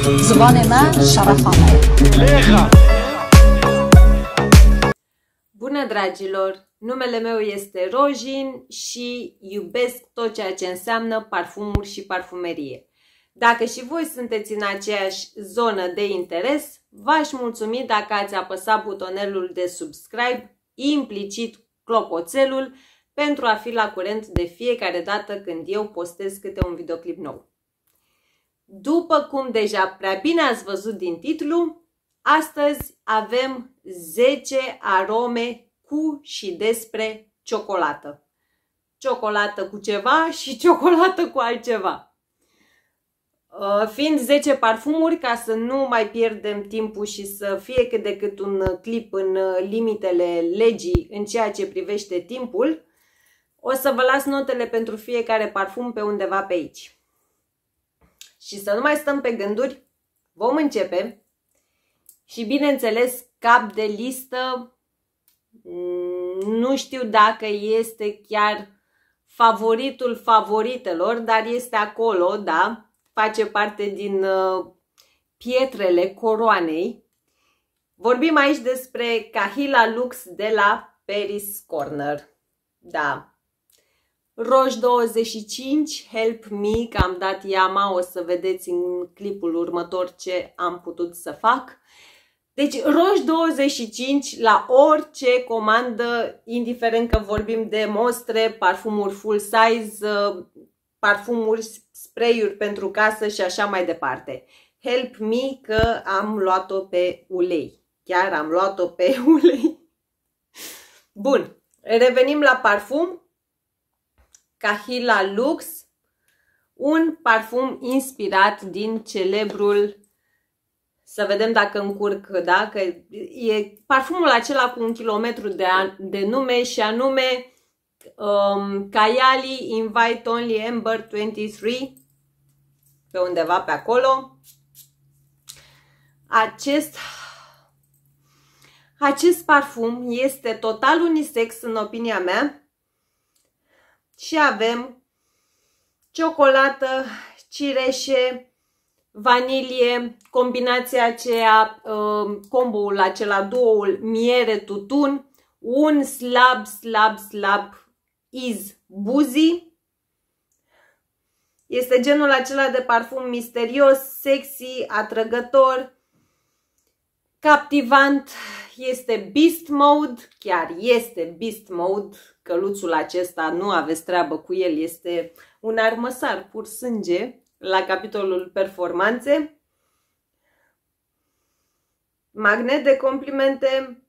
زبان ما شرفانه. Bună dragilor! Numele meu este Rojin și iubesc tot ceea ce înseamnă parfumuri și parfumerie. Dacă și voi sunteți în aceeași zonă de interes, v-aș mulțumi dacă ați apăsat butonelul de subscribe, implicit clopoțelul, pentru a fi la curent de fiecare dată când eu postez câte un videoclip nou. După cum deja prea bine ați văzut din titlu, astăzi avem 10 arome cu și despre ciocolată. Ciocolată cu ceva și ciocolată cu altceva. Fiind 10 parfumuri, ca să nu mai pierdem timpul și să fie cât de cât un clip în limitele legii în ceea ce privește timpul, o să vă las notele pentru fiecare parfum pe undeva pe aici. Și să nu mai stăm pe gânduri, vom începe. Și bineînțeles, cap de listă, nu știu dacă este chiar favoritul favoritelor, dar este acolo, da, face parte din pietrele coroanei. Vorbim aici despre Kahila Lux de la Paris Corner. Da. Roche 25, Help Me, că am dat Yama, o să vedeți în clipul următor ce am putut să fac. Deci Roche 25 la orice comandă, indiferent că vorbim de mostre, parfumuri full size, parfumuri, spray-uri pentru casă și așa mai departe. Help Me că am luat-o pe ulei. Chiar am luat-o pe ulei. Bun, revenim la parfum. Kahila Lux, un parfum inspirat din celebrul, să vedem dacă încurc, da? Că e parfumul acela cu 1 kilometru de nume și anume Kayali Invite Only Amber 23, pe undeva pe acolo. Acest parfum este total unisex în opinia mea. Și avem ciocolată, cireșe, vanilie, combinația aceea, comboul acela, duoul miere-tutun, un slab is boozy. Este genul acela de parfum misterios, sexy, atrăgător, captivant. Este Beast Mode, chiar este Beast Mode, căluțul acesta, nu aveți treabă cu el, este un armăsar pur sânge la capitolul performanțe. Magnet de complimente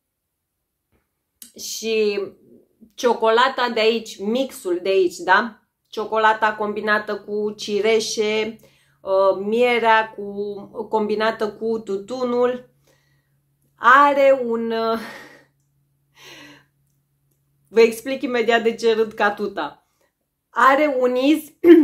și ciocolata de aici, mixul de aici, da? Ciocolata combinată cu cireșe, mierea combinată cu tutunul. Are un... Vă explic imediat de ce râd ca tuta. Are un iz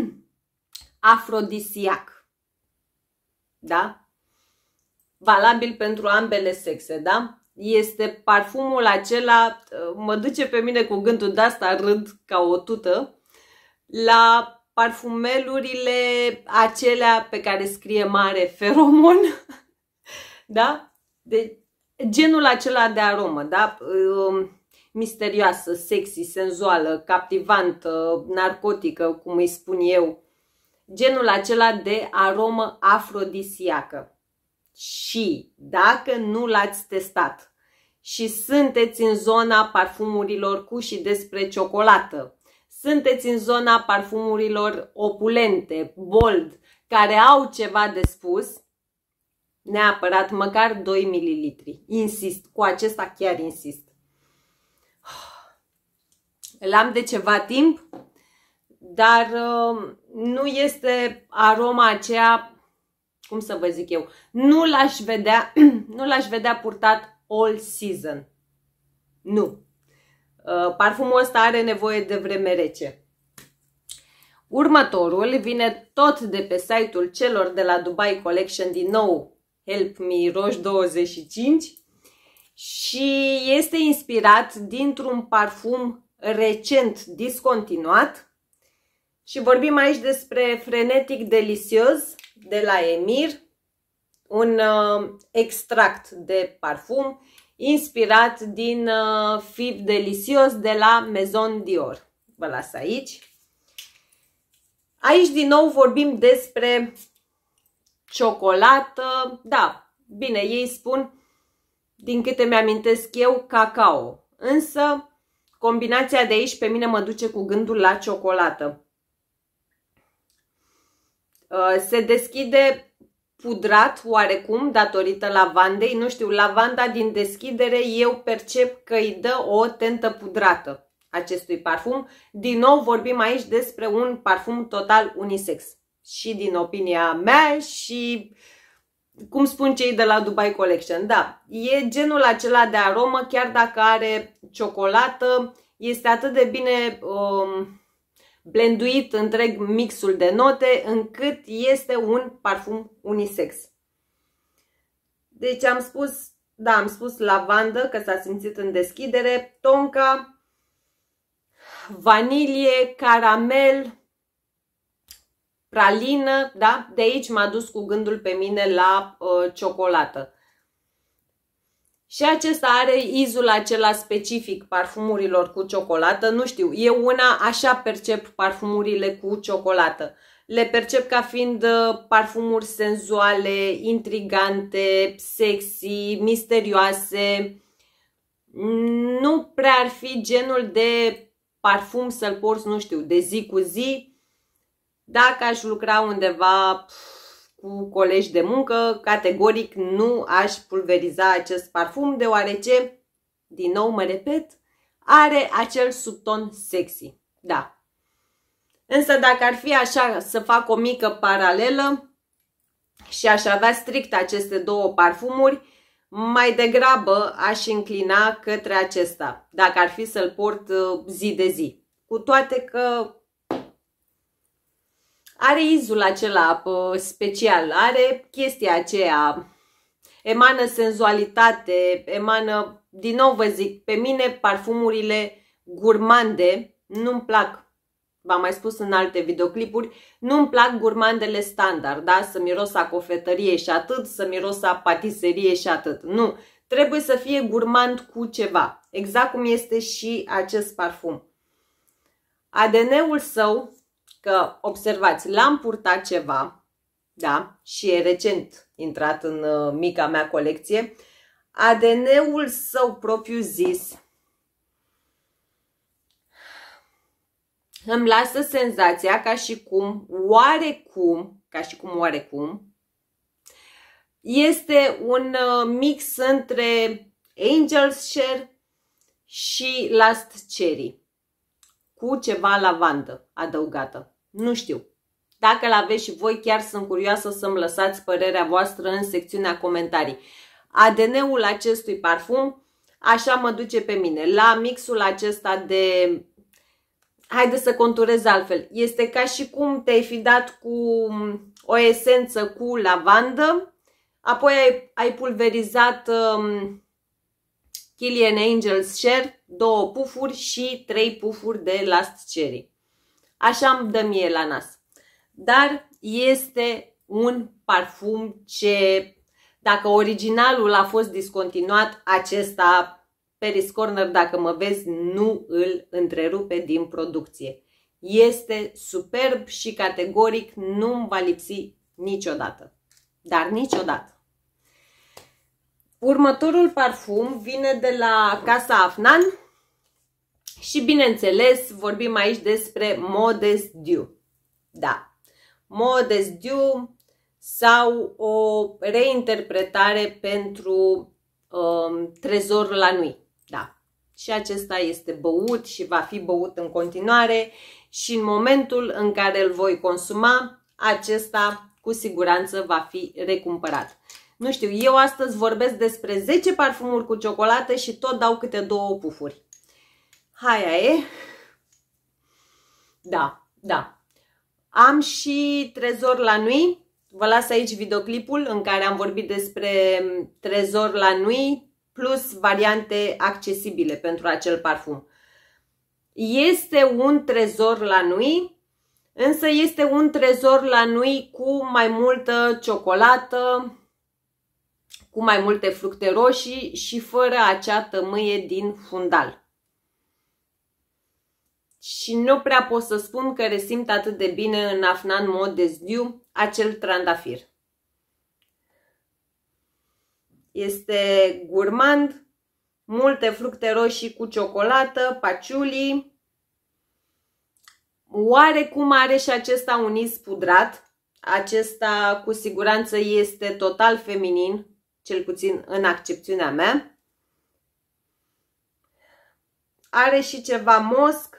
afrodisiac. Da? Valabil pentru ambele sexe, da? Este parfumul acela, mă duce pe mine cu gândul de asta, râd ca o tută, la parfumelurile acelea pe care scrie mare feromon. Da? De genul acela de aromă, da? Misterioasă, sexy, senzuală, captivantă, narcotică, cum îi spun eu. Genul acela de aromă afrodisiacă. Și dacă nu l-ați testat și sunteți în zona parfumurilor cu și despre ciocolată, sunteți în zona parfumurilor opulente, bold, care au ceva de spus, neapărat măcar 2 ml. Insist, cu acesta chiar insist. L-am de ceva timp, dar nu este aroma aceea, cum să vă zic eu, nu l-aș vedea purtat all season. Nu. Parfumul ăsta are nevoie de vreme rece. Următorul vine tot de pe site-ul celor de la Dubai Collection, din nou Help Me Roche 25, și este inspirat dintr-un parfum recent discontinuat și vorbim aici despre Frenetic Delicious de la Emir. un extract de parfum inspirat din Fif Delicios de la Maison Dior. Vă las aici. Aici din nou vorbim despre ciocolată. Da, bine, ei spun, din câte mi-amintesc eu, cacao. Însă combinația de aici pe mine mă duce cu gândul la ciocolată. Se deschide pudrat oarecum datorită lavandei. Nu știu, lavanda din deschidere eu percep că îi dă o tentă pudrată acestui parfum. Din nou vorbim aici despre un parfum total unisex. Și din opinia mea și cum spun cei de la Dubai Collection. Da, e genul acela de aromă, chiar dacă are ciocolată, este atât de bine blenduit întreg mixul de note, încât este un parfum unisex. Deci am spus, da, am spus lavandă, că s-a simțit în deschidere, tonka, vanilie, caramel, pralină, da? De aici m-a dus cu gândul pe mine la ciocolată. Și acesta are izul acela specific parfumurilor cu ciocolată. Nu știu, eu una așa percep parfumurile cu ciocolată. Le percep ca fiind parfumuri senzuale, intrigante, sexy, misterioase. Nu prea ar fi genul de parfum să-l porți, nu știu, de zi cu zi. Dacă aș lucra undeva cu colegi de muncă, categoric nu aș pulveriza acest parfum, deoarece, din nou mă repet, are acel subton sexy. Da. Însă dacă ar fi așa să fac o mică paralelă și aș avea strict aceste două parfumuri, mai degrabă aș înclina către acesta, dacă ar fi să-l port zi de zi. Cu toate că are izul acela special, are chestia aceea, emană senzualitate, emană, din nou vă zic, pe mine parfumurile gurmande nu-mi plac. V-am mai spus în alte videoclipuri, nu-mi plac gurmandele standard, da? Să miros a cofetărie și atât, să miros a patiserie și atât. Nu, trebuie să fie gurmand cu ceva, exact cum este și acest parfum. ADN-ul său, că observați, l-am purtat ceva, da, și e recent intrat în mica mea colecție, ADN-ul său propriu zis îmi lasă senzația ca și cum oarecum, este un mix între Angel's Share și Last Cherry, cu ceva lavandă adăugată. Nu știu. Dacă l-aveți și voi, chiar sunt curioasă să-mi lăsați părerea voastră în secțiunea comentarii. ADN-ul acestui parfum așa mă duce pe mine. La mixul acesta de... Haideți să conturez altfel. Este ca și cum te-ai fi dat cu o esență cu lavandă, apoi ai pulverizat Kilian Angel's Share, 2 pufuri și 3 pufuri de Last Cherry. Așa îmi dă mie la nas. Dar este un parfum ce, dacă originalul a fost discontinuat, acesta, Paris Corner, dacă mă vezi, nu îl întrerupe din producție. Este superb și categoric nu-mi va lipsi niciodată. Dar niciodată. Următorul parfum vine de la Casa Afnan și, bineînțeles, vorbim aici despre Modest Dew. Da, Modest Dew sau o reinterpretare pentru Trezor la Nuit. Da, și acesta este băut și va fi băut în continuare și în momentul în care îl voi consuma, acesta cu siguranță va fi recumpărat. Nu știu, eu astăzi vorbesc despre 10 parfumuri cu ciocolată și tot dau câte 2 pufuri. Haia e. Da, da. Am și Trezor la Nuit. Vă las aici videoclipul în care am vorbit despre Trezor la Nuit plus variante accesibile pentru acel parfum. Este un Trezor la Nuit, însă este un Trezor la Nuit cu mai multă ciocolată, cu mai multe fructe roșii și fără acea tămâie din fundal. Și nu prea pot să spun că resimt atât de bine în Afnan Modest Dew acel trandafir. Este gurmand, multe fructe roșii cu ciocolată, patchouli. Oarecum are și acesta un iz pudrat. Acesta cu siguranță este total feminin, cel puțin în accepțiunea mea. Are și ceva mosc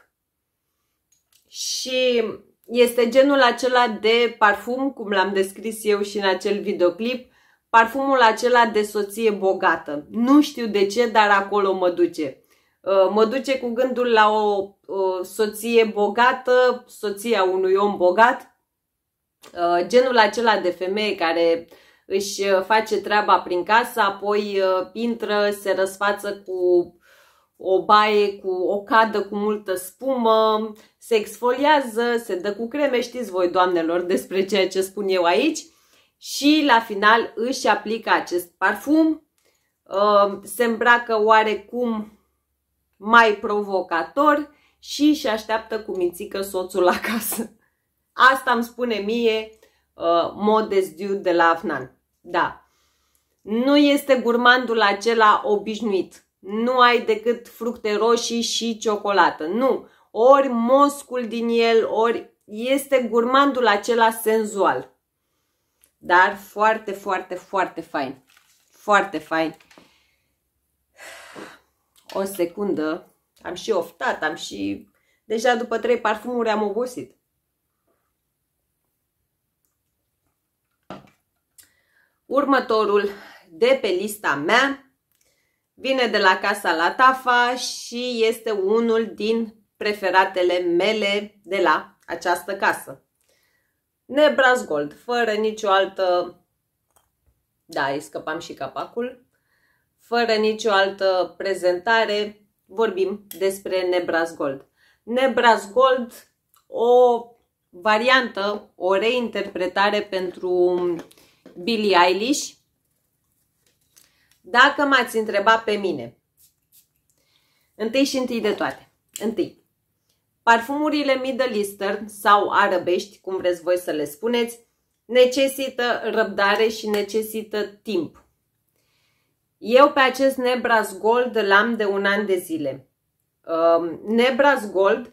și este genul acela de parfum, cum l-am descris eu și în acel videoclip, parfumul acela de soție bogată. Nu știu de ce, dar acolo mă duce. Mă duce cu gândul la o soție bogată, soția unui om bogat, genul acela de femeie care își face treaba prin casă, apoi intră, se răsfață cu o baie, cu o cadă cu multă spumă, se exfoliază, se dă cu creme, știți voi, doamnelor, despre ceea ce spun eu aici, și la final își aplică acest parfum, se îmbracă oarecum mai provocator și își așteaptă cu mințică soțul acasă. Asta îmi spune mie Modest Dew de la Afnan. Da, nu este gurmandul acela obișnuit. Nu ai decât fructe roșii și ciocolată. Nu, ori moscul din el, ori este gurmandul acela senzual. Dar foarte, foarte, foarte fain. Foarte fain. O secundă. Am și oftat, am și... Deja după 3 parfumuri am obosit. Următorul de pe lista mea vine de la Casa Lattafa și este unul din preferatele mele de la această casă. Nebras Gold, fără nicio altă... Da, îi scăpam și capacul. Fără nicio altă prezentare, vorbim despre Nebras Gold. Nebras Gold, o variantă, o reinterpretare pentru Billie Eilish. Dacă m-ați întrebat pe mine, întâi de toate, parfumurile Middle Eastern sau arabești, cum vreți voi să le spuneți, necesită răbdare și necesită timp. Eu pe acest Nebras Gold l-am de 1 an de zile. Nebras Gold,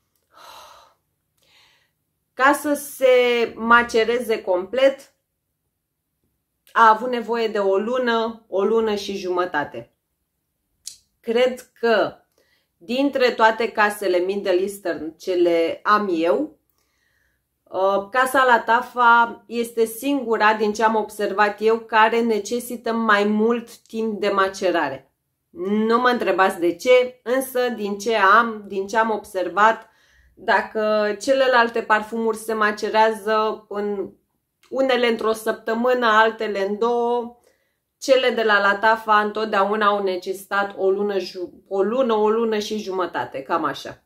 ca să se macereze complet, a avut nevoie de o lună și jumătate. Cred că dintre toate casele Middle Eastern ce le am eu, Casa Lattafa este singura, din ce am observat eu, care necesită mai mult timp de macerare. Nu mă întrebați de ce, însă din ce am observat, dacă celelalte parfumuri se macerează în unele într-o săptămână, altele în 2, cele de la Lattafa întotdeauna au necesitat o lună și jumătate, cam așa.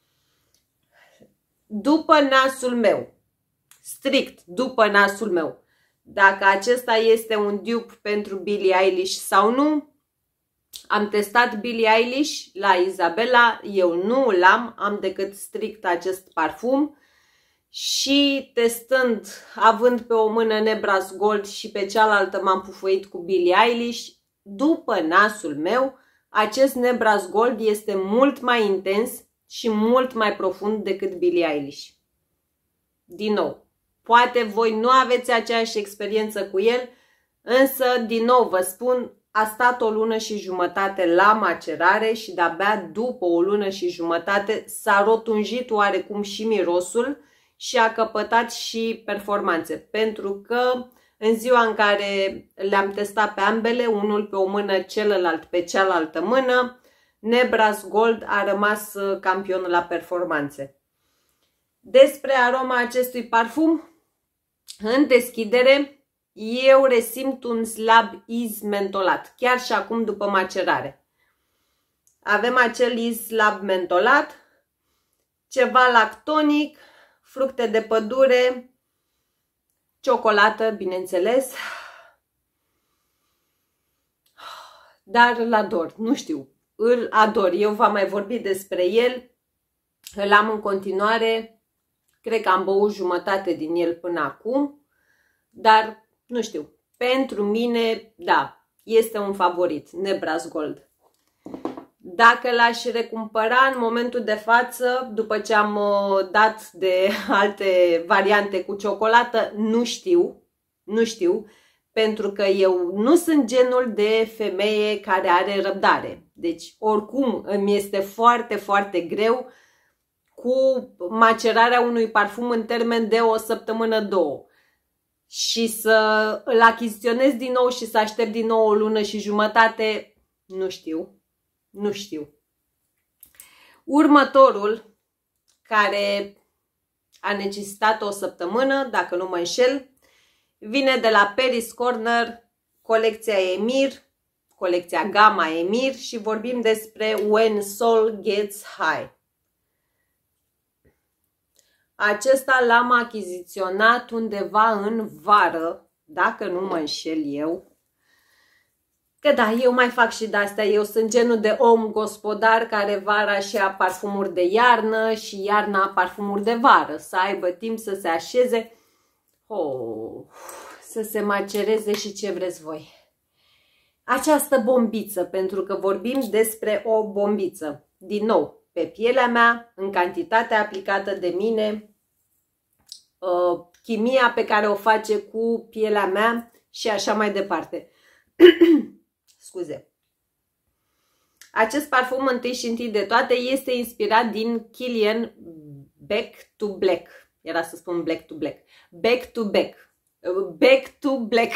După nasul meu, strict după nasul meu, dacă acesta este un dupe pentru Billie Eilish sau nu, am testat Billie Eilish la Isabella, eu nu l-am, am decât strict acest parfum. Și testând, având pe o mână Nebras Gold și pe cealaltă m-am pufuit cu Billie Eilish, după nasul meu, acest Nebras Gold este mult mai intens și mult mai profund decât Billie Eilish. Din nou, poate voi nu aveți aceeași experiență cu el, însă, din nou vă spun, a stat 1 lună și jumătate la macerare și de-abia după 1 lună și jumătate s-a rotunjit oarecum și mirosul și a căpătat și performanțe, pentru că în ziua în care le-am testat pe ambele, unul pe o mână, celălalt pe cealaltă mână, Nebras Gold a rămas campion la performanțe. Despre aroma acestui parfum, în deschidere, eu resimt un slab iz mentolat, chiar și acum după macerare. Avem acel iz slab mentolat, ceva lactonic, fructe de pădure, ciocolată, bineînțeles. dar îl ador, nu știu, îl ador. Eu v-am mai vorbit despre el, îl am în continuare, cred că am băut jumătate din el până acum, dar nu știu, pentru mine, da, este un favorit, Nebras Gold. Dacă l-aș recumpăra în momentul de față, după ce am dat de alte variante cu ciocolată, nu știu, pentru că eu nu sunt genul de femeie care are răbdare. Deci, oricum, îmi este foarte, foarte greu cu macerarea unui parfum în termen de o săptămână, două. Și să îl achiziționez din nou și să aștept din nou o lună și jumătate, nu știu. Următorul, care a necesitat o săptămână, dacă nu mă înșel, vine de la Paris Corner, colecția Emir, colecția Gamma Emir și vorbim despre When Soul Gets High. Acesta l-am achiziționat undeva în vară, dacă nu mă înșel eu. Că da, eu mai fac și de-astea, eu sunt genul de om gospodar care vara și ia parfumuri de iarnă și iarna parfumuri de vară, să aibă timp să se așeze, să se macereze și ce vreți voi. Această bombiță, pentru că vorbim despre o bombiță, din nou, pe pielea mea, în cantitatea aplicată de mine, chimia pe care o face cu pielea mea și așa mai departe. Scuze. Acest parfum, întâi și întâi de toate, este inspirat din Kilian Back to Black. Era să spun Black to Black. Back to Back. Back to Black.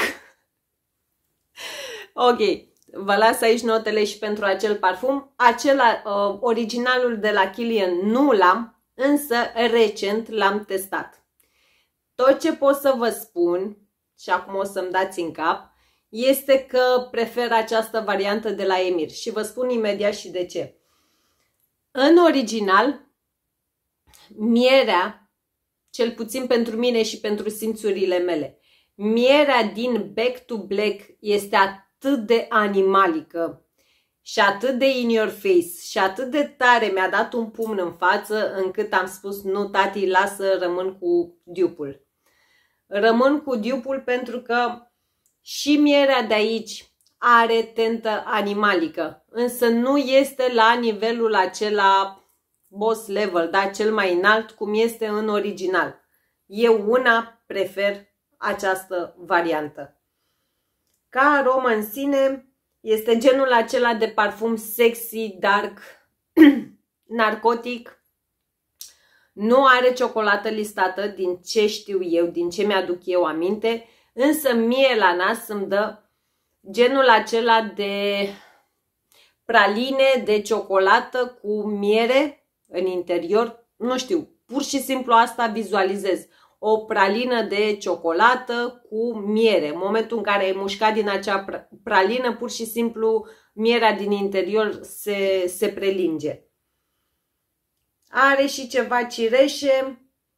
Ok. Vă las aici notele și pentru acel parfum. Acela, originalul de la Kilian nu l-am, însă recent l-am testat. Tot ce pot să vă spun, și acum o să-mi dați în cap, este că prefer această variantă de la Emir și vă spun imediat și de ce. În original, mierea, cel puțin pentru mine și pentru simțurile mele, mierea din Back to Black este atât de animalică și atât de in your face și atât de tare mi-a dat un pumn în față încât am spus nu, tati, lasă, rămân cu dupe-ul. Rămân cu dupe-ul pentru că și mierea de aici are tentă animalică, însă nu este la nivelul acela boss level, da, cel mai înalt cum este în original. Eu una prefer această variantă. Ca aromă în sine este genul acela de parfum sexy, dark, narcotic. Nu are ciocolată listată din ce știu eu, din ce mi-aduc eu aminte, însă mie la nas îmi dă genul acela de praline de ciocolată cu miere în interior. Nu știu, pur și simplu asta vizualizez. O pralină de ciocolată cu miere. În momentul în care ai mușcat din acea pralină, pur și simplu mierea din interior se prelinge. Are și ceva cireșe.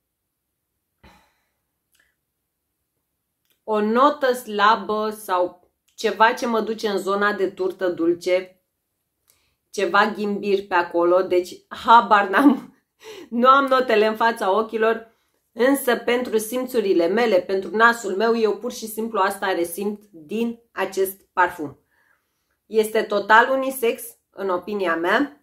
O notă slabă sau ceva ce mă duce în zona de turtă dulce. Ceva ghimbir pe acolo. Deci habar n-am. Nu am notele în fața ochilor. Însă pentru simțurile mele, pentru nasul meu, eu pur și simplu asta resimt din acest parfum. Este total unisex, în opinia mea.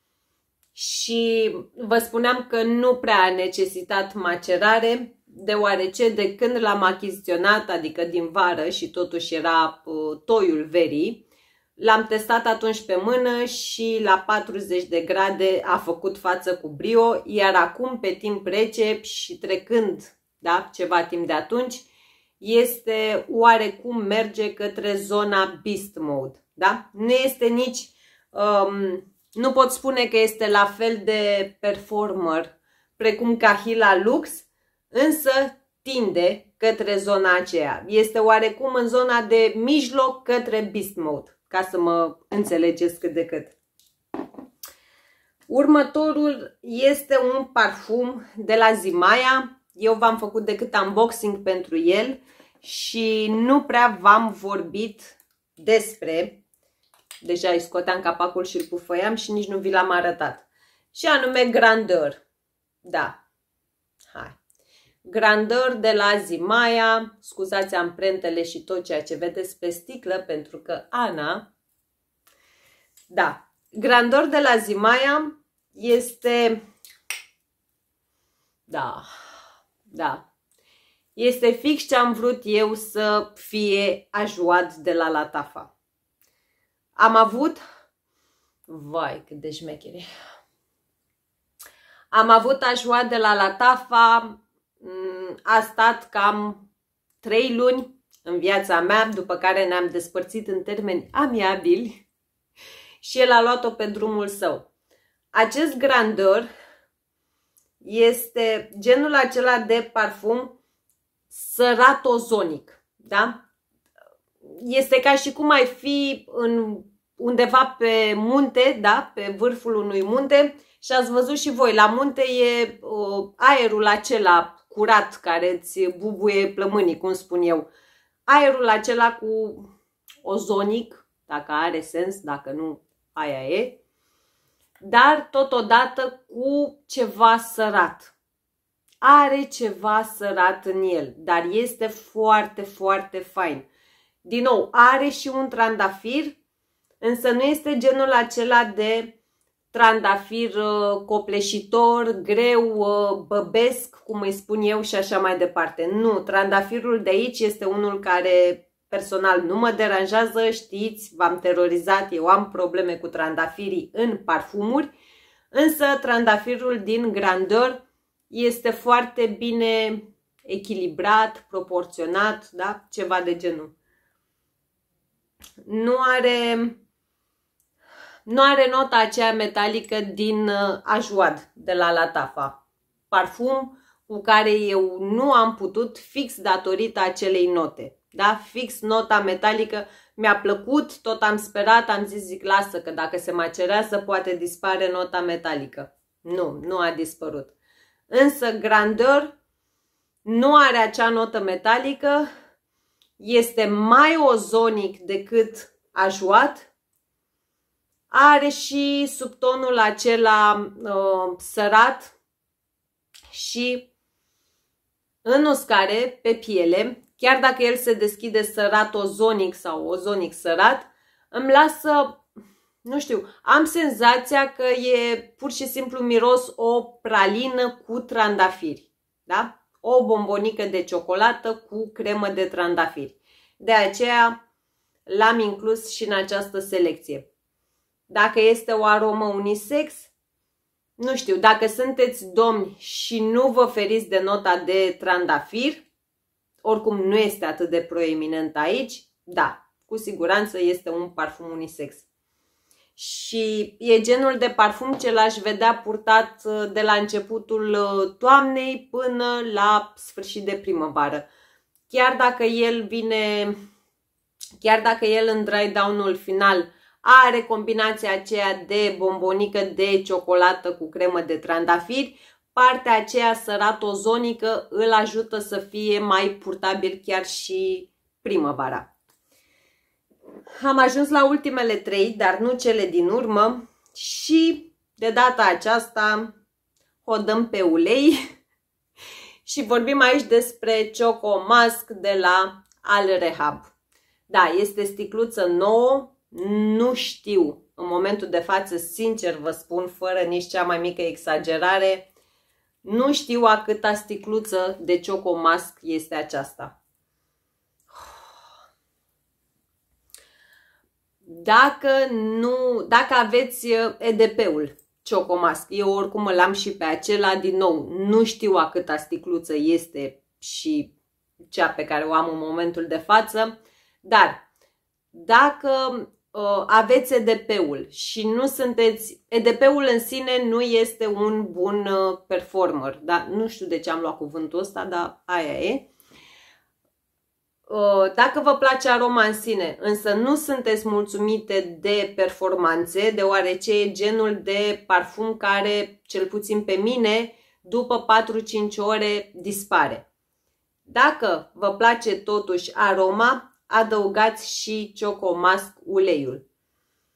Și vă spuneam că nu prea a necesitat macerare, deoarece de când l-am achiziționat, adică din vară și totuși era toiul verii, l-am testat atunci pe mână și la 40 de grade a făcut față cu brio, iar acum pe timp rece și trecând, da, ceva timp de atunci, este oarecum merge către zona beast mode, da? Nu este nici, nu pot spune că este la fel de performer precum Kahila Lux, însă tinde către zona aceea. Este oarecum în zona de mijloc către beast mode, ca să mă înțelegeți cât de cât. Următorul este un parfum de la Zimaya. Eu v-am făcut decât unboxing pentru el și nu prea v-am vorbit despre deja îi scoteam capacul și îl pufăiam și nici nu vi l-am arătat. Și anume Grandeur. Da. Hai. Grandeur de la Zimaia. Scuzați amprentele și tot ceea ce vedeți pe sticlă, pentru că Ana... Da. Grandeur de la Zimaia este... Da. Este fix ce am vrut eu să fie ajuat de la Latafa. Am avut... Vai, cât de șmechere. Am avut ajuat de la Latafa. A stat cam 3 luni în viața mea, după care ne-am despărțit în termeni amiabili și el a luat-o pe drumul său. Acest Grandeur este genul acela de parfum săratozonic, da? Este ca și cum ai fi undeva pe munte, da? Pe vârful unui munte și ați văzut și voi, la munte e aerul acela curat care îți bubuie plămânii, cum spun eu. Aerul acela cu ozonic, dacă are sens, dacă nu, aia e. Dar totodată cu ceva sărat. Are ceva sărat în el, dar este foarte, foarte fain. Din nou, are și un trandafir, însă nu este genul acela de trandafir copleșitor, greu, băbesc, cum îi spun eu și așa mai departe. Nu, trandafirul de aici este unul care personal nu mă deranjează, știți, v-am terorizat, eu am probleme cu trandafirii în parfumuri, însă trandafirul din Grandeur este foarte bine echilibrat, proporționat, da? Ceva de genul. Nu are nota aceea metalică din Ajuad de la Latafa. Parfum cu care eu nu am putut fix datorită acelei note. Da? Fix nota metalică mi-a plăcut, tot am sperat, am zis, zic, lasă că dacă se macerează poate dispare nota metalică. Nu a dispărut. Însă Grandeur nu are acea notă metalică, este mai ozonic decât Ajuad. Are și subtonul acela sărat și în uscare, pe piele, chiar dacă el se deschide sărat ozonic sau ozonic sărat, îmi lasă, nu știu, am senzația că e pur și simplu miros o pralină cu trandafiri, da? O bombonică de ciocolată cu cremă de trandafiri. De aceea l-am inclus și în această selecție. Dacă este o aromă unisex, nu știu, dacă sunteți domni și nu vă feriți de nota de trandafir, oricum nu este atât de proeminent aici, da, cu siguranță este un parfum unisex. Și e genul de parfum ce l-aș vedea purtat de la începutul toamnei până la sfârșit de primăvară. Chiar dacă el în dry down-ul final are combinația aceea de bombonică de ciocolată cu cremă de trandafiri, partea aceea sărat-ozonică îl ajută să fie mai purtabil chiar și primăvara. Am ajuns la ultimele 3, dar nu cele din urmă și de data aceasta o dăm pe ulei și vorbim aici despre Choco Mask de la Al Rehab. Da, este sticluță nouă. Nu știu, în momentul de față, sincer vă spun, fără nici cea mai mică exagerare, nu știu a câta sticluță de Choco Mask este aceasta. Dacă aveți EDP-ul Choco Mask, eu oricum îl am și pe acela, din nou, nu știu a câta sticluță este și cea pe care o am în momentul de față, dar dacă aveți EDP-ul și nu sunteți... EDP-ul în sine nu este un bun performer, da? Nu știu de ce am luat cuvântul ăsta, dar aia e. Dacă vă place aroma în sine, însă nu sunteți mulțumite de performanțe, deoarece e genul de parfum care, cel puțin pe mine, după 4-5 ore dispare. Dacă vă place totuși aroma, adăugați și Choco Mask uleiul.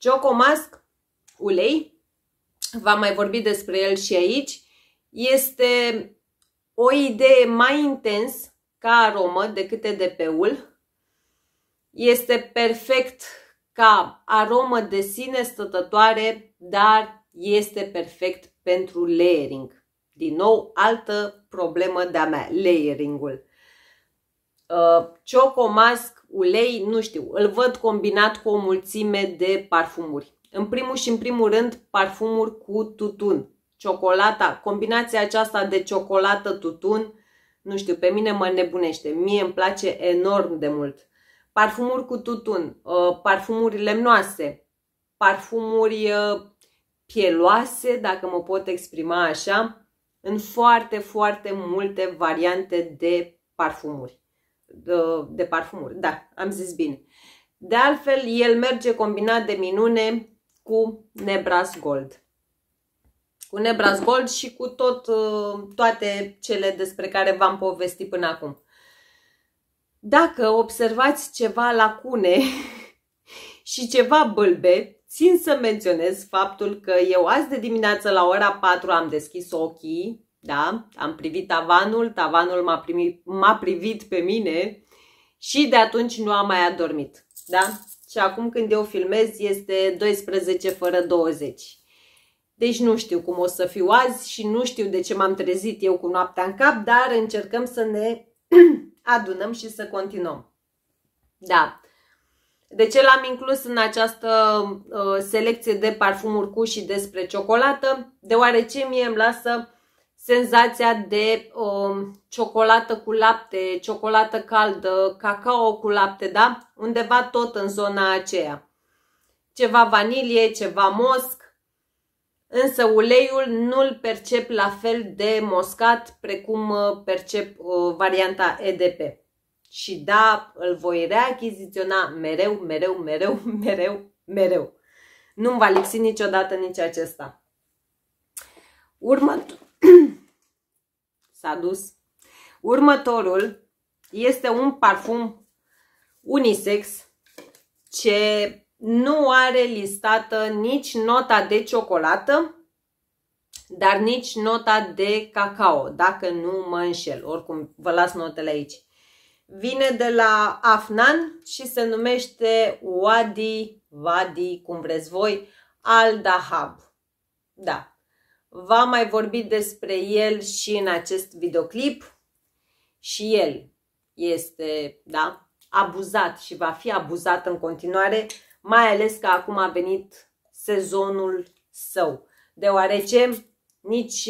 Choco Mask, ulei, v-am mai vorbit despre el și aici, este o idee mai intens ca aromă decât EDP-ul. Este perfect ca aromă de sine stătătoare, dar este perfect pentru layering. Din nou, altă problemă de-a mea, layering-ul. Choco Mask, ulei, nu știu, îl văd combinat cu o mulțime de parfumuri. În primul și în primul rând, parfumuri cu tutun. Ciocolata, combinația aceasta de ciocolată-tutun, nu știu, pe mine mă nebunește. Mie îmi place enorm de mult. Parfumuri cu tutun, parfumuri lemnoase, parfumuri pieloase, dacă mă pot exprima așa, în foarte, foarte multe variante de parfumuri. Da, am zis bine. De altfel, el merge combinat de minune cu Nebras Gold. Cu Nebras Gold și cu toate cele despre care v-am povestit până acum. Dacă observați ceva lacune și ceva bâlbe, țin să menționez faptul că eu azi de dimineață la ora 4 am deschis ochii, da? Am privit tavanul, tavanul m-a privit pe mine și de atunci nu am mai adormit, da? Și acum când eu filmez este 12 fără 20. Deci nu știu cum o să fiu azi și nu știu de ce m-am trezit eu cu noaptea în cap, dar încercăm să ne adunăm și să continuăm. Da. De ce l-am inclus în această selecție de parfumuri cu și despre ciocolată? Deoarece mie îmi lasă senzația de ciocolată cu lapte, ciocolată caldă, cacao cu lapte, da? Undeva tot în zona aceea. Ceva vanilie, ceva mosc, însă uleiul nu-l percep la fel de moscat precum percep varianta EDP. Și da, îl voi reachiziționa mereu, mereu, mereu, mereu, mereu. Nu-mi va lipsi niciodată nici acesta. S-a dus. Următorul este un parfum unisex ce nu are listată nici nota de ciocolată, dar nici nota de cacao, dacă nu mă înșel. Oricum, vă las notele aici. Vine de la Afnan și se numește Wadi, cum vreți voi, Al Dahab. Da. V-am mai vorbit despre el și în acest videoclip și el este, da, abuzat și va fi abuzat în continuare, mai ales că acum a venit sezonul său, deoarece nici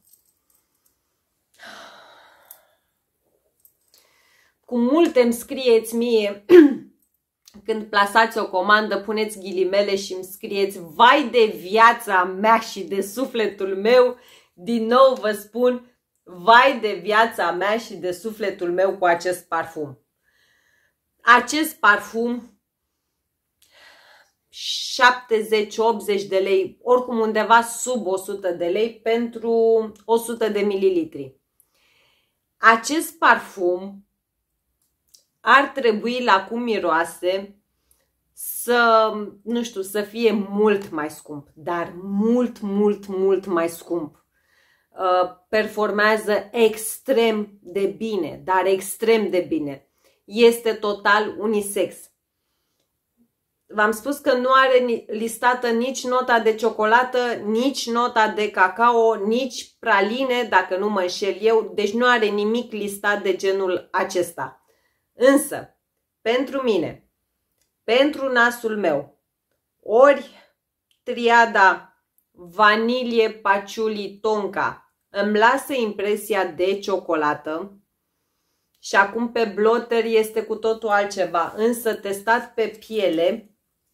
cum multe îmi scrieți mie când plasați o comandă, puneți ghilimele și îmi scrieți vai de viața mea și de sufletul meu, din nou vă spun vai de viața mea și de sufletul meu cu acest parfum. Acest parfum 70-80 de lei, oricum undeva sub 100 de lei pentru 100 de mililitri. Acest parfum ar trebui la cum miroase să, nu știu, să fie mult mai scump, dar mult mai scump. Performează extrem de bine, dar extrem de bine. Este total unisex. V-am spus că nu are listată nici nota de ciocolată, nici nota de cacao, nici praline, dacă nu mă înșel eu, deci nu are nimic listat de genul acesta. Însă, pentru mine, pentru nasul meu, ori triada vanilie patchouli tonka îmi lasă impresia de ciocolată și acum pe blotter este cu totul altceva, însă testat pe piele,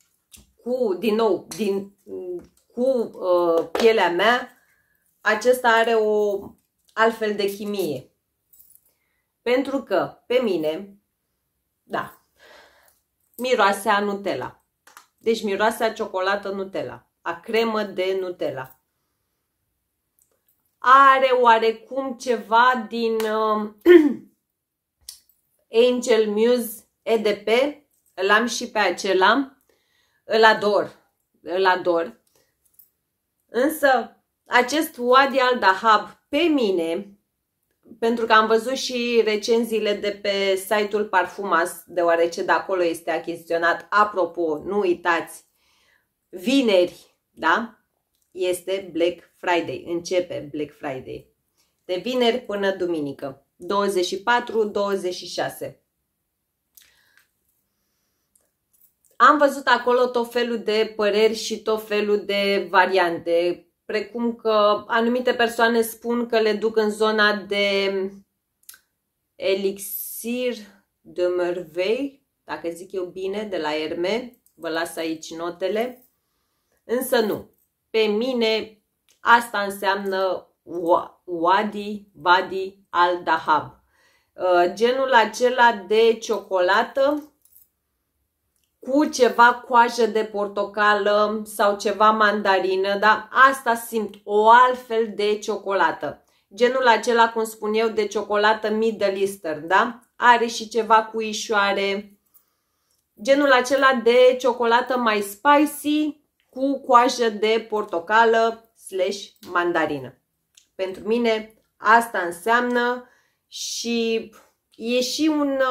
cu pielea mea, acesta are o altfel de chimie. Pentru că pe mine, da, miroase a Nutella. Deci miroase a ciocolată Nutella, a cremă de Nutella. Are oarecum ceva din Angel Muse EDP, îl am și pe acela, îl ador. îl ador. Însă acest Wadi Al Dahab pe mine, pentru că am văzut și recenziile de pe site-ul Parfumas, deoarece de acolo este achiziționat. Apropo, nu uitați, vineri, da? Este Black Friday, începe Black Friday. De vineri până duminică, 24-26. Am văzut acolo tot felul de păreri și tot felul de variante, precum că anumite persoane spun că le duc în zona de Elixir de Merveille, dacă zic eu bine, de la Hermès, vă las aici notele, însă nu. Pe mine asta înseamnă Wadi Al Dahab. Genul acela de ciocolată cu ceva coajă de portocală sau ceva mandarină, da? Asta simt, o altfel de ciocolată. Genul acela, cum spun eu, de ciocolată Middle Eastern, da? Are și ceva cu ișoare. Genul acela de ciocolată mai spicy cu coajă de portocală / mandarină. Pentru mine asta înseamnă și e și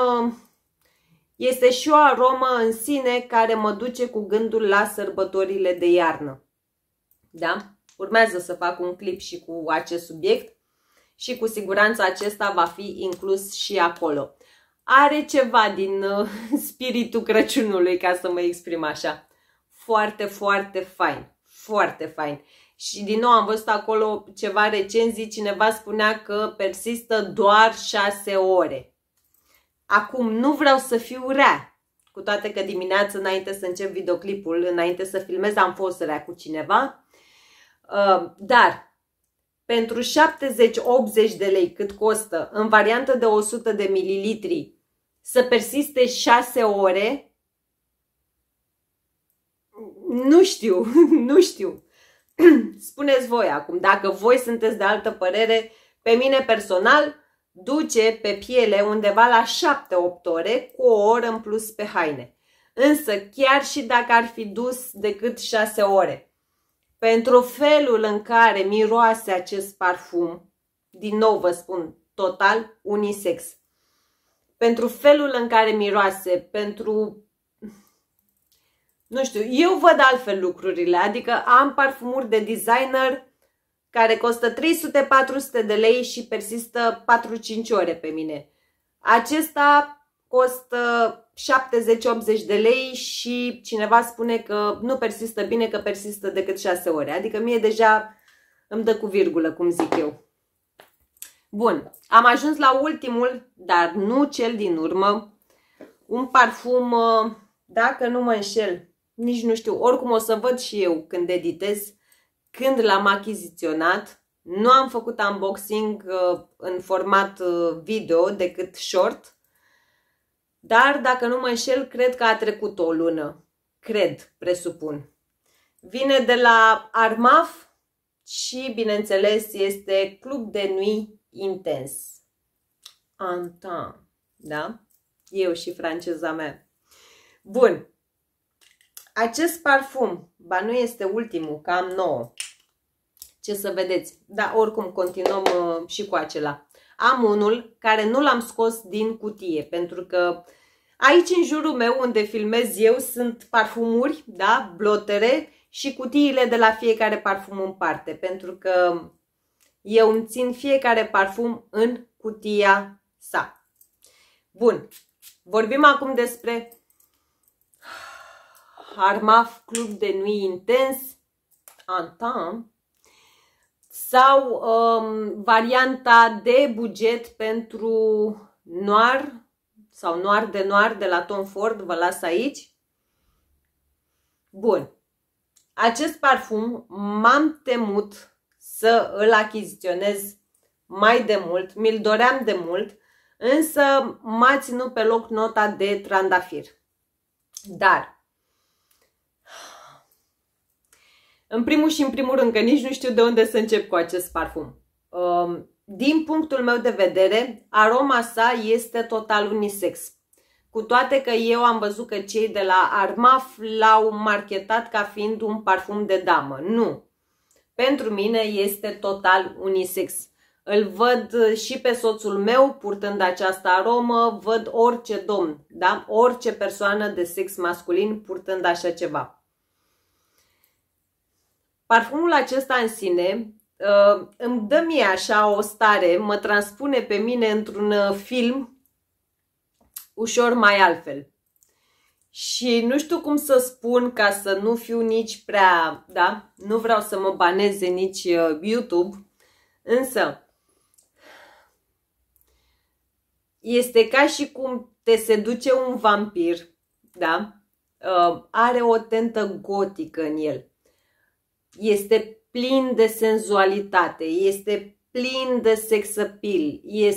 este și o aromă în sine care mă duce cu gândul la sărbătorile de iarnă. Da? Urmează să fac un clip și cu acest subiect și cu siguranță acesta va fi inclus și acolo. Are ceva din spiritul Crăciunului, ca să mă exprim așa. Foarte, foarte fain. Foarte fain. Și din nou am văzut acolo ceva recenzii, cineva spunea că persistă doar 6 ore. Acum, nu vreau să fiu rea, cu toate că dimineața, înainte să încep videoclipul, înainte să filmez, am fost rea cu cineva, dar pentru 70-80 de lei cât costă, în variantă de 100 de mililitri, să persiste 6 ore, nu știu, nu știu. Spuneți voi acum, dacă voi sunteți de altă părere, pe mine personal duce pe piele undeva la 7-8 ore, cu o oră în plus pe haine. Însă chiar și dacă ar fi dus decât 6 ore, pentru felul în care miroase acest parfum, din nou vă spun, total unisex, pentru felul în care miroase, pentru... nu știu, eu văd altfel lucrurile, adică am parfumuri de designer care costă 300-400 de lei și persistă 4-5 ore pe mine. Acesta costă 70-80 de lei și cineva spune că nu persistă bine, că persistă decât 6 ore. Adică mie deja îmi dă cu virgulă, cum zic eu. Bun, am ajuns la ultimul, dar nu cel din urmă. Un parfum, dacă nu mă înșel, nici nu știu, oricum o să văd și eu când editez, când l-am achiziționat. Nu am făcut unboxing în format video decât short, dar dacă nu mă înșel, cred că a trecut o lună. Cred, presupun. Vine de la Armaf și, bineînțeles, este Club de Nuit Intens. Antin, da? Eu și franceza mea. Bun. Acest parfum, ba nu este ultimul, că am 9. Ce să vedeți, dar oricum continuăm și cu acela. Am unul care nu l-am scos din cutie, pentru că aici în jurul meu, unde filmez eu, sunt parfumuri, da, blotere și cutiile de la fiecare parfum în parte, pentru că eu îmi țin fiecare parfum în cutia sa. Bun, vorbim acum despre Armaf Club de Nuit Intens Antin sau varianta de buget pentru Noir sau Noir de la Tom Ford, vă las aici. Bun. Acest parfum m-am temut să îl achiziționez mai de mult, mi-l doream de mult, însă m-a ținut pe loc nota de trandafir. Dar în primul și în primul rând, că nici nu știu de unde să încep cu acest parfum. Din punctul meu de vedere, aroma sa este total unisex. cu toate că eu am văzut că cei de la Armaf l-au marketat ca fiind un parfum de damă. Nu. Pentru mine este total unisex. Îl văd și pe soțul meu purtând această aromă, văd orice domn, da? Orice persoană de sex masculin purtând așa ceva. Parfumul acesta în sine îmi dă mie așa o stare, mă transpune pe mine într-un film ușor mai altfel. Și nu știu cum să spun ca să nu fiu nici prea, da? Nu vreau să mă baneze nici YouTube, însă este ca și cum te seduce un vampir, da? Are o tentă gotică în el. Este plin de senzualitate, este plin de sex appeal,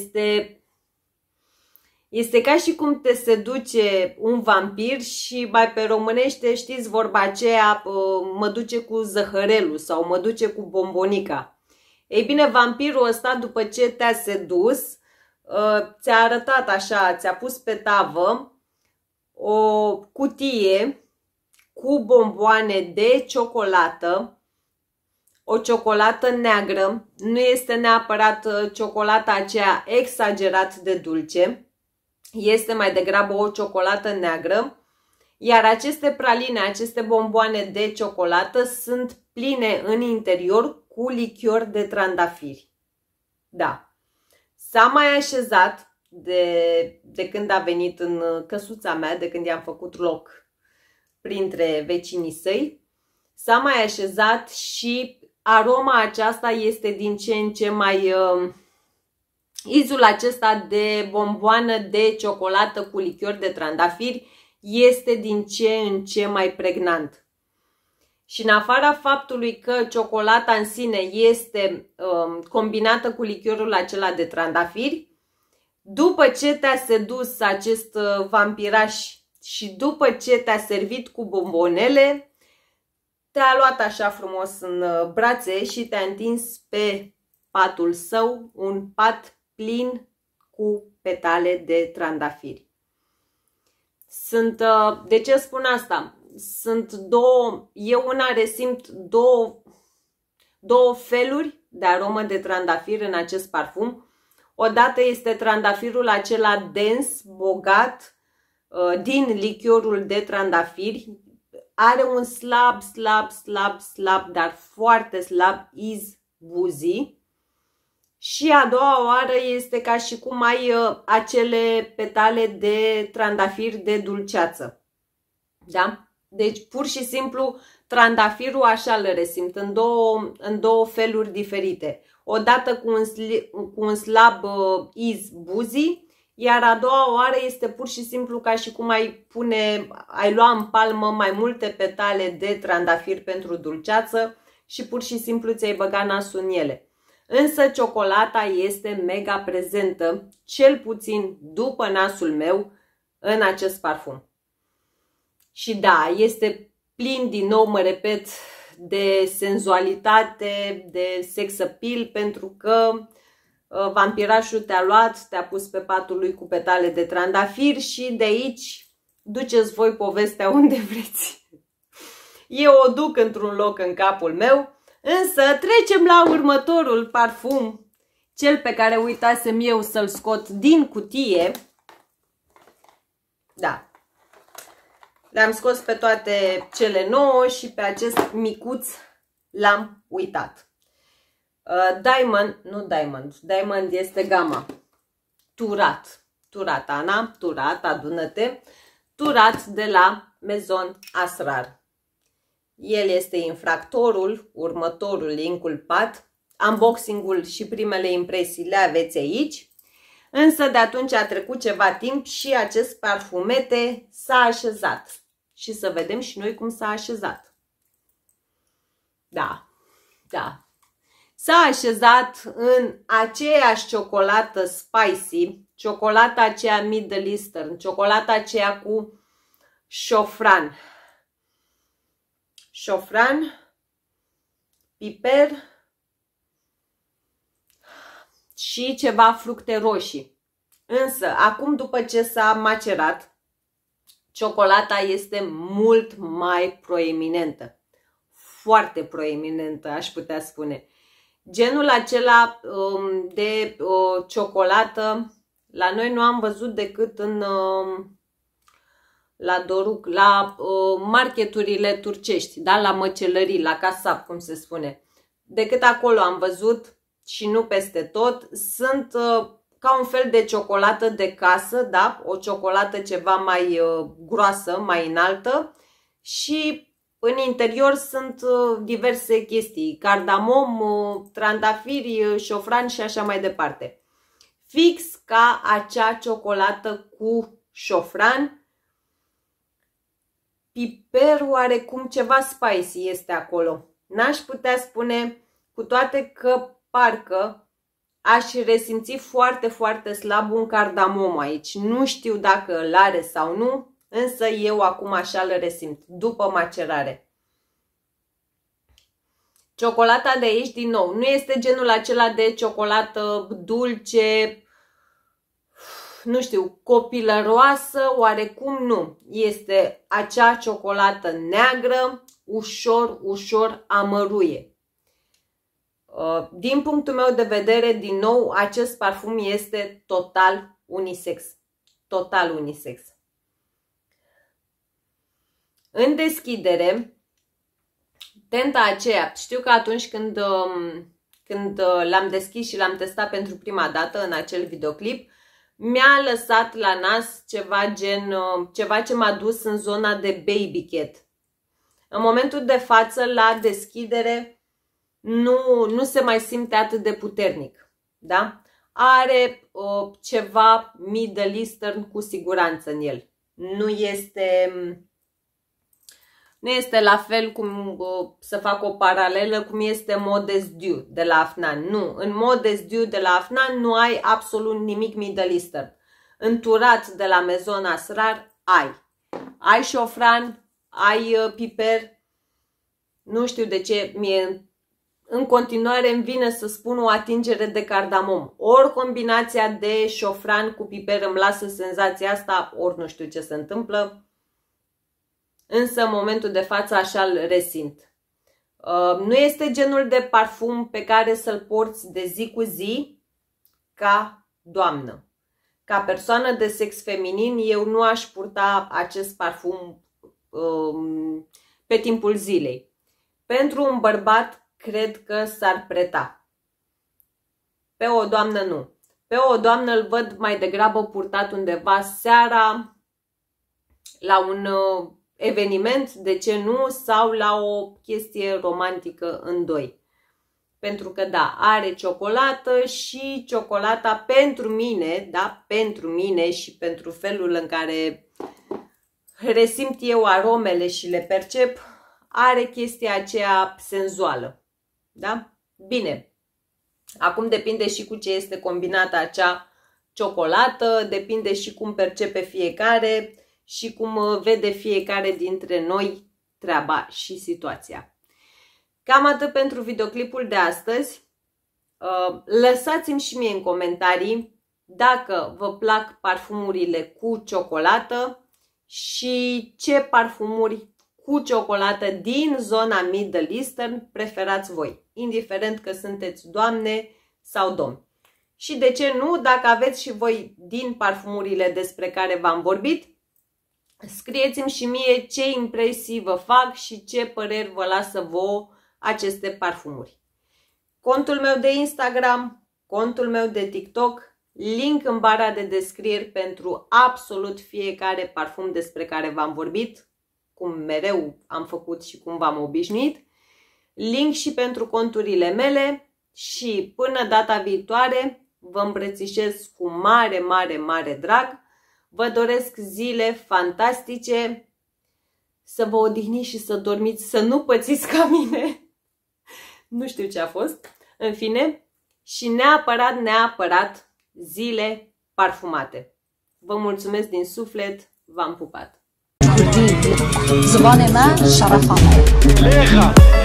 este ca și cum te seduce un vampir și mai pe românește știți vorba aceea, mă duce cu zăhărelul sau mă duce cu bombonica. Ei bine, vampirul ăsta după ce te-a sedus, ți-a arătat așa, ți-a pus pe tavă o cutie cu bomboane de ciocolată, o ciocolată neagră, nu este neapărat ciocolata aceea exagerat de dulce, este mai degrabă o ciocolată neagră, iar aceste praline, aceste bomboane de ciocolată sunt pline în interior cu lichior de trandafiri. Da. S-a mai așezat de când a venit în căsuța mea, de când i-am făcut loc printre vecinii săi, s-a mai așezat și aroma aceasta este din ce în ce mai... izul acesta de bomboană de ciocolată cu lichior de trandafiri este din ce în ce mai pregnant. Și în afara faptului că ciocolata în sine este combinată cu lichiorul acela de trandafiri, după ce te-a sedus acest vampiraș și după ce te-a servit cu bombonele, te-a luat așa frumos în brațe și te-a întins pe patul său, un pat plin cu petale de trandafiri. De ce spun asta? Sunt două, eu una resimt două feluri de aromă de trandafir în acest parfum. Odată este trandafirul acela dens, bogat, din lichiorul de trandafiri. Are un slab, dar foarte slab iz buzi. Și a doua oară este ca și cum ai acele petale de trandafiri de dulceață. Da? Deci pur și simplu trandafirul așa îl resimt în două feluri diferite. Odată cu un slab iz buzi, iar a doua oară este pur și simplu ca și cum ai lua în palmă mai multe petale de trandafir pentru dulceață și pur și simplu ți-ai băga nasul în ele. Însă ciocolata este mega prezentă, cel puțin după nasul meu, în acest parfum. Și da, este plin, din nou mă repet, de senzualitate, de sex appeal, pentru că vampirașul te-a luat, te-a pus pe patul lui cu petale de trandafir și de aici duceți voi povestea unde vreți. Eu o duc într-un loc în capul meu, însă trecem la următorul parfum, cel pe care uitasem eu să-l scot din cutie. Da. Le-am scos pe toate cele 9 și pe acest micuț l-am uitat. Diamond este gama. Turat, Ana, Turat, adună-te. Turat de la Maison Asrar. El este infractorul, următorul inculpat. Unboxing-ul și primele impresii le aveți aici. Însă de atunci a trecut ceva timp și acest parfumete s-a așezat. Și să vedem și noi cum s-a așezat. Da. S-a așezat în aceeași ciocolată spicy, ciocolata aceea Middle Eastern, ciocolata aceea cu șofran. Șofran, piper și ceva fructe roșii. Însă, acum după ce s-a macerat, ciocolata este mult mai proeminentă. Foarte proeminentă, aș putea spune. Genul acela de ciocolată, la noi nu am văzut decât la Doruc, la marketurile turcești, da? La măcelării, la casap, cum se spune. Decât acolo am văzut și nu peste tot. Sunt ca un fel de ciocolată de casă, da? O ciocolată ceva mai groasă, mai înaltă și în interior sunt diverse chestii, cardamom, trandafiri, șofran și așa mai departe. Fix ca acea ciocolată cu șofran. Piper oarecum ceva spicy este acolo. N-aș putea spune, cu toate că parcă aș resimți foarte, foarte slab un cardamom aici. Nu știu dacă îl are sau nu, însă eu acum așa îl resimt, după macerare. Ciocolata de aici, din nou, nu este genul acela de ciocolată dulce, nu știu, copilăroasă, oarecum nu. Este acea ciocolată neagră, ușor, ușor amăruie. Din punctul meu de vedere, din nou, acest parfum este total unisex. Total unisex. În deschidere, tenta aceea, știu că atunci când l-am deschis și l-am testat pentru prima dată în acel videoclip, mi-a lăsat la nas ceva ce m-a dus în zona de baby cat. În momentul de față, la deschidere, nu se mai simte atât de puternic. Da? Are ceva Middle Eastern cu siguranță în el. Nu este la fel cum să fac o paralelă cum este Modest Dew de la Afnan. Nu, în Modest Dew de la Afnan nu ai absolut nimic Middle Eastern. În Turat de la Maison Asrar ai. Ai șofran, ai piper. Nu știu de ce în continuare îmi vine să spun o atingere de cardamom. Ori combinația de șofran cu piper îmi lasă senzația asta, ori nu știu ce se întâmplă. Însă în momentul de față așa îl resimt. Nu este genul de parfum pe care să-l porți de zi cu zi ca doamnă. Ca persoană de sex feminin eu nu aș purta acest parfum pe timpul zilei. Pentru un bărbat cred că s-ar preta. Pe o doamnă nu. Pe o doamnă îl văd mai degrabă purtat undeva seara la un eveniment, de ce nu, sau la o chestie romantică în doi. Pentru că da, are ciocolată și ciocolata pentru mine, da, pentru mine și pentru felul în care resimt eu aromele și le percep, are chestia aceea senzuală. Da? Bine. Acum depinde și cu ce este combinată acea ciocolată, depinde și cum percepe fiecare și cum vede fiecare dintre noi treaba și situația. Cam atât pentru videoclipul de astăzi. Lăsați-mi și mie în comentarii dacă vă plac parfumurile cu ciocolată și ce parfumuri cu ciocolată din zona Middle Eastern preferați voi, indiferent că sunteți doamne sau domni. Și de ce nu, dacă aveți și voi din parfumurile despre care v-am vorbit, scrieți-mi și mie ce impresii vă fac și ce păreri vă lasă vouă aceste parfumuri. Contul meu de Instagram, contul meu de TikTok, link în bara de descriere pentru absolut fiecare parfum despre care v-am vorbit, cum mereu am făcut și cum v-am obișnuit, link și pentru conturile mele și până data viitoare vă îmbrățișez cu mare, mare, mare drag. Vă doresc zile fantastice, să vă odihniți și să dormiți, să nu pățiți ca mine. Nu știu ce a fost. În fine, și neapărat, neapărat zile parfumate. Vă mulțumesc din suflet, v-am pupat. زبان من شرف آمد.